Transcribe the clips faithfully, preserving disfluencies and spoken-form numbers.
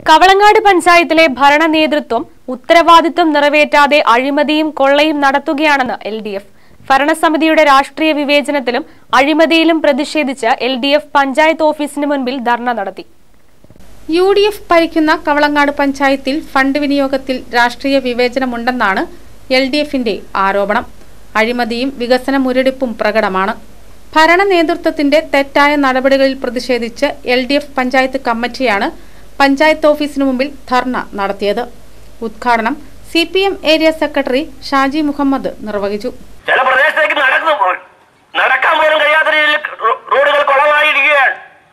കവളങ്ങാട് പഞ്ചായത്തിലെ ഭരണ നേതൃത്വം ഉത്തരവാദിത്വം നിറവേറ്റാതെ അഴിമതിയും കൊള്ളയും നടത്തുകയാണെന്ന് എൽ ഡി എഫ്. ഭരണസമിതിയുടെ രാഷ്ട്രീയ വിവേചനത്തിലും അഴിമതിയിലും പ്രതിഷേധിച്ച് എൽ ഡി എഫ് പഞ്ചായത്ത് ഓഫീസിന് മുൻപിൽ ധർണ നടത്തി. യു ഡി എഫ് ഭരിക്കുന്ന കവളങ്ങാട് പഞ്ചായത്തിൽ ഫണ്ട് വിനിയോഗത്തിൽ രാഷ്ട്രീയ വിവേചനമുണ്ടെന്നാണ് എൽ ഡി എഫിന്റെ ആരോപണം. അഴിമതിയും വികസന മുരടിപ്പും പ്രകടമാണ്. ഭരണ നേതൃത്വത്തിന്റെ തെറ്റായ നടപടികളിൽ പ്രതിഷേധിച്ച് എൽ ഡി എഫ് പഞ്ചായത്ത് കമ്മിറ്റിയാണ് പഞ്ചായത്ത് ഓഫീസിന് മുമ്പിൽ ധർണ നടത്തിയത്. ഉദ്ഘാടനം C P M area secretary Shaji Muhammad നിർവഹിച്ചു. ചില പ്രദേശത്തേക്ക് നടക്കാൻ പോലും കഴിയാത്ത രീതിയിൽ റോഡുകൾ കുളമായിരിക്കുകയാണ്.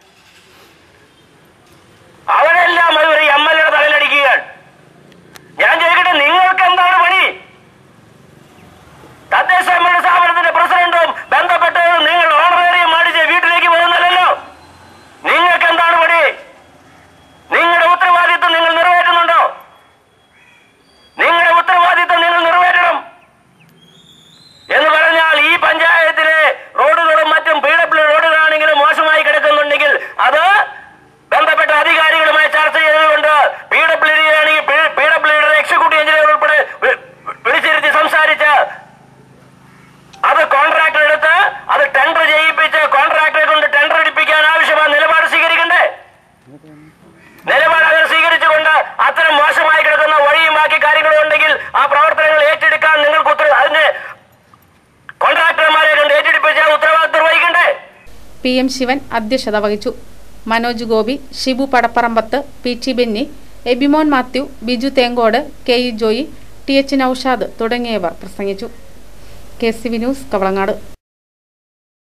അവരെല്ലാം ഒരു എം എൽ എയുടെ തലയിലടിക്കുകയാണ്. ഞാൻ ചോദിക്കട്ടെ, നിങ്ങൾക്ക് എന്താണ് പണി? തദ്ദേശ സ്വയംഭരണ സ്ഥാപനത്തിന്റെ പ്രസിഡന്റും ബന്ധപ്പെട്ടവരും നിങ്ങൾ ഓണറേറിയം മേടിച്ച് വീട്ടിലേക്ക് പോകുന്നല്ലോ. നിങ്ങൾക്ക് എന്താണ് പണി? നിങ്ങളുടെ ഉത്തരവാദിത്വം നിങ്ങൾ നിറവേറ്റുന്നുണ്ടോ? നിങ്ങളുടെ ഉത്തരവാദിത്വം നിങ്ങൾ നിറവേറ്റണം എന്ന് പറഞ്ഞാൽ ഈ പഞ്ചായത്തിലെ റോഡുകളും മറ്റും പി ഡബ്ല്യു റോഡുകളാണെങ്കിലും മോശമായി കിടക്കുന്നുണ്ടെങ്കിൽ അത് ബന്ധപ്പെട്ട അധികാരികളുമായി ചർച്ച ചെയ്തുകൊണ്ട് പി ഡബ്ല്യു ആണെങ്കിൽ പി ഡബ്ല്യുയുടെ എക്സിക്യൂട്ടീവ് എഞ്ചിനീയർ ഉൾപ്പെടെ വിളിച്ചിരുത്തി സംസാരിച്ച് അത് കോൺട്രാക്ടർ എടുത്ത് അത് ടെൻഡർ ചെയ്യിപ്പിച്ച് കോൺട്രാക്ടറെ കൊണ്ട് ടെൻഡർ എടുപ്പിക്കാൻ ആവശ്യമായ നിലപാട് സ്വീകരിക്കണ്ടേ? നിലപാട് അങ്ങനെ സ്വീകരിച്ചുകൊണ്ട് അത്തരം മോശമായി കിടക്കുന്ന വഴിയും ബാക്കി കാര്യങ്ങളും ഉണ്ടെങ്കിൽ ആ പ്രവർത്തനങ്ങൾ ഏറ്റെടുക്കാൻ നിങ്ങൾക്ക് ഉത്തര അതിന് കോൺട്രാക്ടർമാരെ കൊണ്ട് ഏറ്റെടുപ്പിച്ചാൽ ഉത്തരവാദിത്വം വഹിക്കണ്ടേ? പി എം ശിവൻ അധ്യക്ഷത വഹിച്ചു. Manoj Gopi, Shibu Padapparambath, P T Benny, Abimon Mathew, Biju Thenkod, K E Joy, T H Noushad തുടങ്ങിയവർ പ്രസംഗിച്ചു. K C V news, Kavalangad.